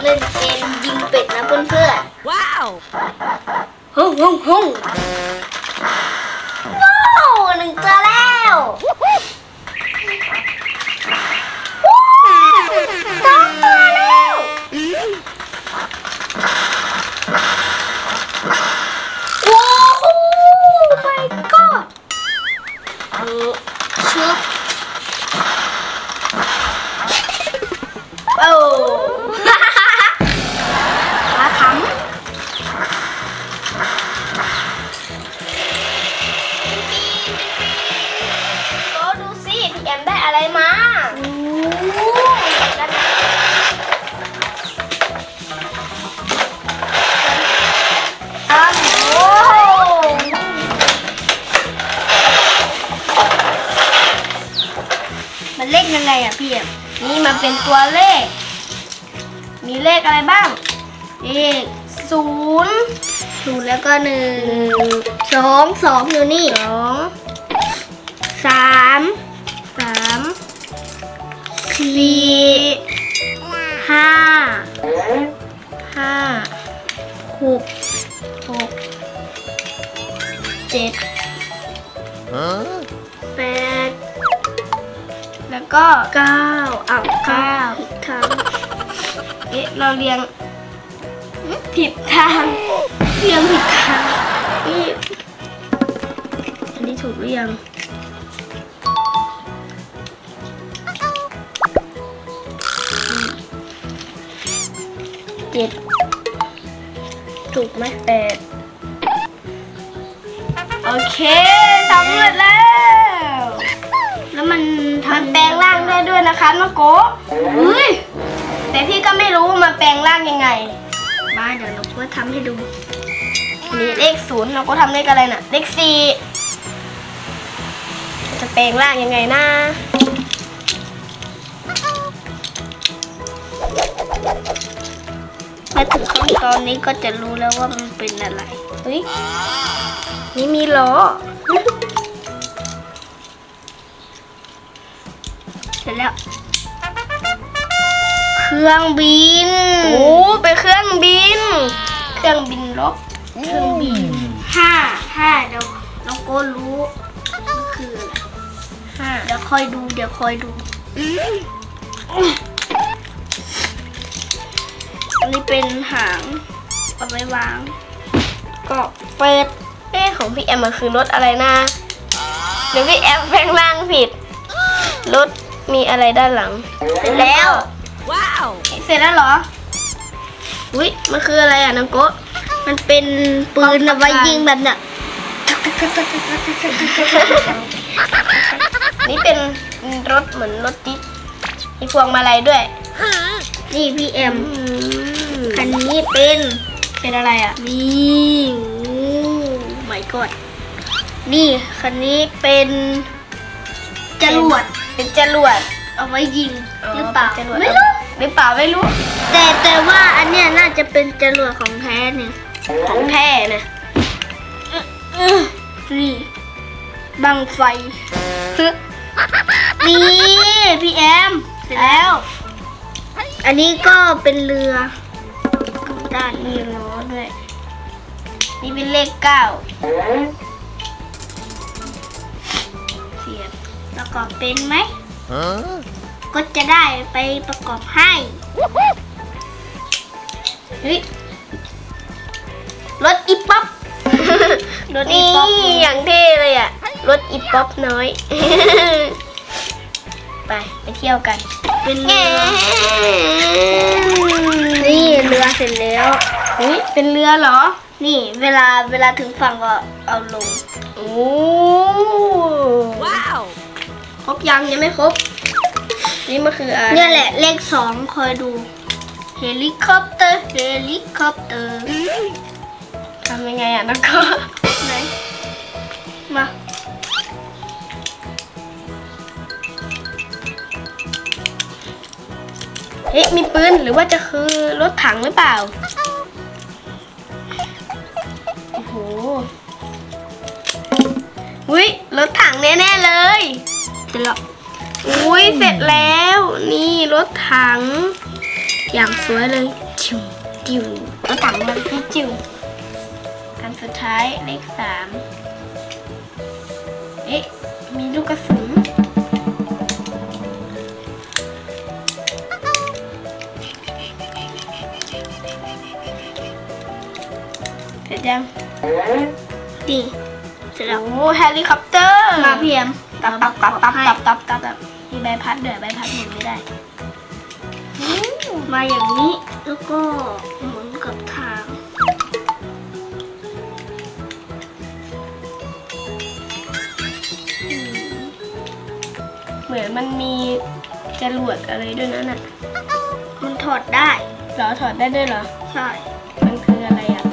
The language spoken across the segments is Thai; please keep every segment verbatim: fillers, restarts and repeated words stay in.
เล่นเกมยิงเป็ดนะเพื่อนๆว้าวฮึ่งฮึ่งฮึ่งว้าวหนึ่งตัวแล้วสองตัวแล้วว้าวmy god เออชึบโอ้มาขำโอ้ดูสิพี่แอมได้อะไรมาโอ้อ้าวโอ้มันเล่นยังไงอะพี่แอมนี่มันเป็นตัวเลขมีเลขอะไรบ้างเลขศูนย์ศูนย์แล้วก็หนึ่งสองสองอยู่นี่สองสามสามสี่ห้าห้าหกหกเจ็ดแปดแล้วก็เก้าอ่ะเก้าผิดทางเอ๊ะเราเรียงผิดทางเรียงผิดทางนี่อันนี้ถูกหรือยังเจ็ดถูกไหมแปดโอเคสำเร็จแล้วแล้วมันมันแปลงร่างได้ด้วยนะคะน้องโก้เฮ้ยแต่พี่ก็ไม่รู้ว่ามันแปลงร่างยังไงมาเดี๋ยวน้องโก้ทำให้ดูนี่เลขศูนย์น้องโก้ทำเลขอะไรน่ะเลขสี่จะแปลงร่างยังไงนะมาถึงขั้นตอนนี้ก็จะรู้แล้วว่ามันเป็นอะไรเฮ้ยนี่มีล้อเสร็จแล้วเครื่องบินโอ้เป็นเครื่องบินเครื่องบินลบเครื่องบินห้าห้าเดี๋ยวน้องโก้รู้มันคืออะไรห้าเดี๋ยวคอยดูเดี๋ยวคอยดูอันนี้เป็นหางเอาไว้วางก็เปิดเอ๊ะของพี่แอมมันคือรถอะไรนะเดี๋ยวพี่แอมแปลงร่างผิดรถมีอะไรด้านหลังเสร็จแล้วว้าวเสร็จแล้วเหรออุ้ยมันคืออะไรอ่ะน้องโก้มันเป็นปืนเอาไว้ยิงแบบเนี้ยนี่เป็นรถเหมือนรถจิ๊บมีพวงมาลัยด้วยนี่พี่แอมคันนี้เป็นเป็นอะไรอ่ะนี่โอ้my godนี่คันนี้เป็นจรวดเป็นจรวดเอาไว้ยิงหรือเปล่าไม่รู้หรือเปล่าไม่รู้แต่แต่ว่าอันเนี้ยน่าจะเป็นจรวดของแท้เนี่ยของแท้นะนี่บังไฟนี่พี่แอมเสร็จแล้วอันนี้ก็เป็นเรือด้านมีล้อด้วยนี่เป็นเลขเก้าเสียบประกอบเป็นไหมก็จะได้ไปประกอบให้เฮ้ยรถอีป๊อปรถอีป๊อปอย่างเท่เลยอ่ะรถอีป๊อปน้อยไปไปเที่ยวกันเป็นเรือนี่เรือเสร็จแล้วอุ้ยเป็นเรือเหรอนี่เวลาเวลาถึงฝั่งก็เอาลงโอ้ว้าวครบยังยังไม่ครบนี่มันคืออะไรนี่แหละเลขสองคอยดูเฮลิคอปเตอร์เฮลิคอปเตอร์ทำยังไงอ่ะน้องก็ไหนมาเฮ้ยมีปืนหรือว่าจะคือรถถังหรือเปล่าโอ้โหอุ้ยรถถังแน่ๆเลยเสร็จแล้วอุ้ยเสร็จแล้วนี่รถถังอย่างสวยเลยจิ๋วรถถังมันจิ๋วจิ๋วอันสุดท้ายเลขสามเอ๊ะมีลูกกระสุนเสร็จยังดีเสร็จแล้วโอ้เฮลิคอปเตอร์มาเพียมตับตับตับตับตับตับตับตับมีใบพัดเดือใบพัดหมุนไม่ได้มาอย่างนี้แล้วก็หมุนกับทางเหมือนมันมีจรวดอะไรด้วยนะน่ะมันถอดได้เหรอถอดได้ด้วยเหรอใช่มันคืออะไรอ่ะ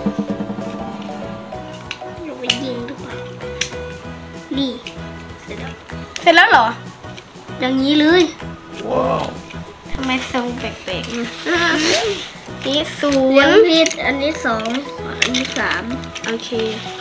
เราไปยิงหรือเปล่านี่เสร็จแล้วเสร็จแล้วเหรออย่างนี้เลยว้าวทำไมทรงแปลกๆนี่ศูนย์ผิดอันนี้สองอันนี้สามโอเค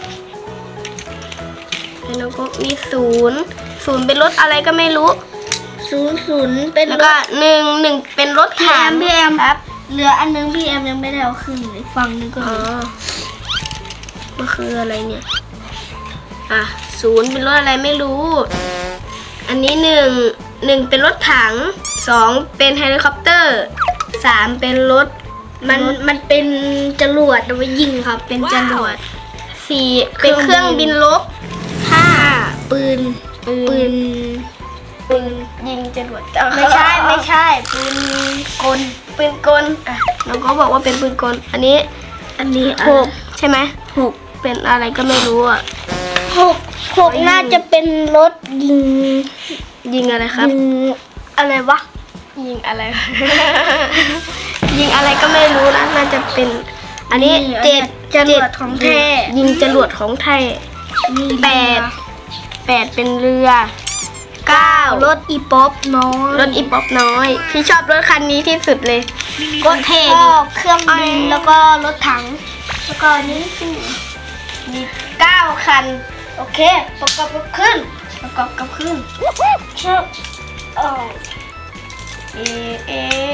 แล้วก็มีศูนย์ศูนย์เป็นรถอะไรก็ไม่รู้ศูนย์ศูนย์เป็นแล้วก็หนึ่งหนึ่งเป็นรถถังพี่แอมครับเหลืออันนึงพี่แอมยังไม่ได้เอาขึ้นอีกฝั่งนึงก็อ๋อมันคืออะไรเนี่ยอ่ะศูนย์เป็นรถอะไรไม่รู้อันนี้หนึ่งหนึ่งเป็นรถถังสองเป็นเฮลิคอปเตอร์สามเป็นรถมันมันเป็นจรวดเอาไว้ยิงครับเป็นจรวดสี่เป็นเครื่องบินรบห้าปืนปืนปืนยิงจรวดไม่ใช่ไม่ใช่ปืนกลปืนกลอ่ะน้องก็บอกว่าเป็นปืนกลอันนี้อันนี้หกใช่ไหมหกเป็นอะไรก็ไม่รู้อ่ะหกหกน่าจะเป็นรถยิงยิงอะไรครับยิงอะไรวะยิงอะไร ยิงอะไรก็ไม่รู้นะน่าจะเป็นอันนี้เจ็ดจรวดของแท้ยิงจรวดของแท้แปดแปดเป็นเรือเก้ารถอีป๊อปน้อยรถอีป๊อปน้อยพี่ชอบรถคันนี้ที่สุดเลยรถเท่ดิเครื่องบินแล้วก็รถถังแล้วก็นี้มีเก้าคันโอเคประกอบกับขึ้นประกอบกับขึ้นชอบเออเอเอ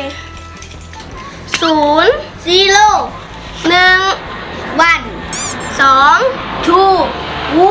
ศูนย์ซีโร่หนึ่งวันสองทูวู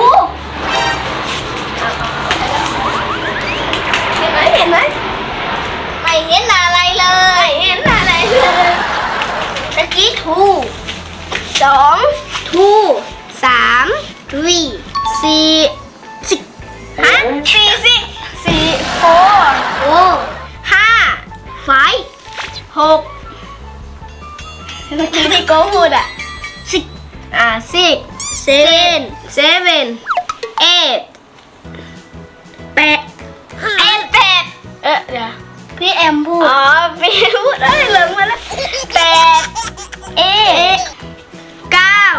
เห็นไหมเห็นไหมไม่เห็นอะไรเลยเห็นอะไรเลยตะกี้ทูสองทูสามทรีสี่สิฮะสี่สิสี่โฟร์โฟห้าไฟหกเมื่อกี้ที่โก้พูดอ่ะสิอ่าสิเซเว่นเซเว่นเอ็ดแปดเอ็ดแปดเออเดี๋ยวพี่แอมพูดอ๋อพี่พูดได้เหลืองมาแล้วแปดเอ็ดเก้า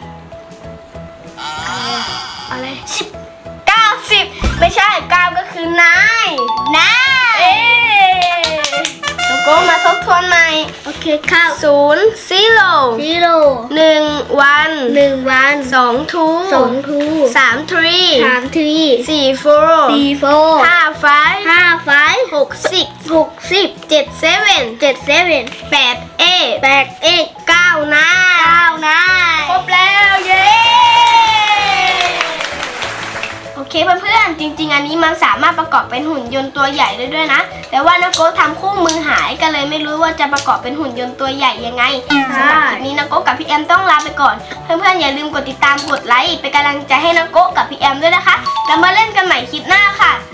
อะไรสิบเก้าสิบไม่ใช่เก้าก็คือนายนายเอ๊แล้วก็มาทบทวนใหม่โอเคข้าวศูนย์ซีโร่ซีโร่หนึ่งวันหนึ่งวันสองทูสองทูสามทรีสามทรีสี่โฟร์สี่โฟร์ห้าไฟห้าไฟหกสิบหกสิบเจ็ดเซเว่นเจ็ดเซเว่นแปดเอแปดเอเก้านายเก้านายครบแล้วเย้โอเคเพื่อนๆจริงๆอันนี้มันสามารถประกอบเป็นหุ่นยนต์ตัวใหญ่ได้ด้วยนะแต่ว่าน้องโก้ทำคู่มือหายก็เลยไม่รู้ว่าจะประกอบเป็นหุ่นยนต์ตัวใหญ่ยังไงสำหรับคลิปนี้น้องโก้กับพี่แอมต้องลาไปก่อนเพื่อนๆอย่าลืมกดติดตามกดไลค์เป็นกำลังใจให้น้องโก้กับพี่แอมด้วยนะคะแล้วมาเล่นกันใหม่คลิปหน้าค่ะ